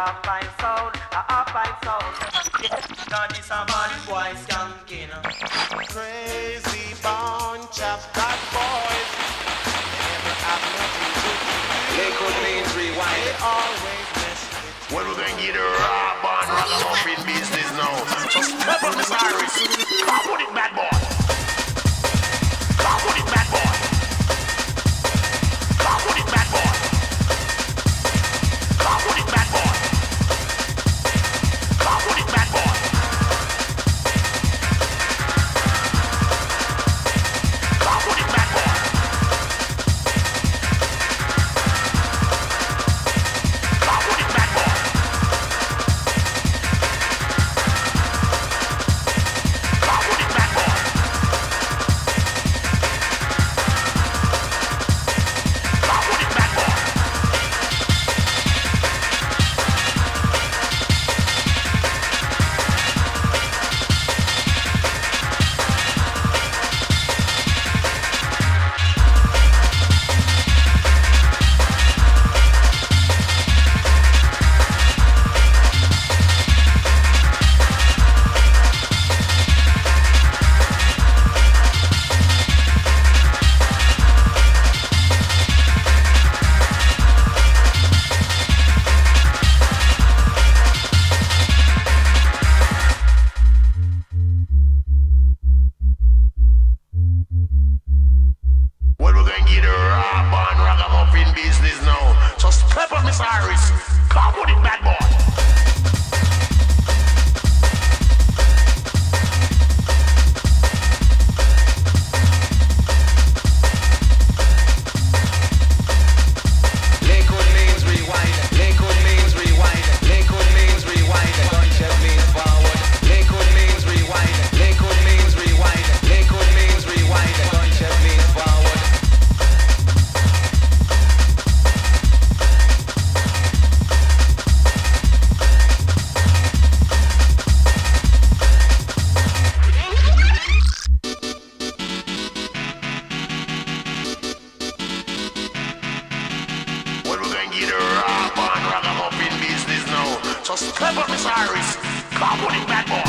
fine sound, a fine sound. Cause this a bad boy skanking. Crazy bunch of bad boys. They never have nothing to do. Lakewood Mains Rewind. They always mess with. Well, we're gonna get a raw and ragamuffin business now. Just step on the Cyrus. Come with it, bad boy. Come with it, bad boy. Come with it, bad boy. Come with it, bad boy. Come with it, bad boy. Come with it, bad boy. Come with it, bad boy. Come with it, bad boy. Come with it, bad boy. Well, we're gonna get a raw and ragamuffin business now. Just step on the Cyrus. Come with it, bad boy. Lakewood Mains Rewind. Lakewood Mains Rewind. Lakewood Mains Rewind. Gunshot means forward. Lakewood Mains Rewind. Lakewood Mains Rewind. Lakewood Mains Rewind. Gunshot means forward. Well, we're gonna get a raw and ragamuffin business now. Just step on the Cyrus. Come with it, bad boy.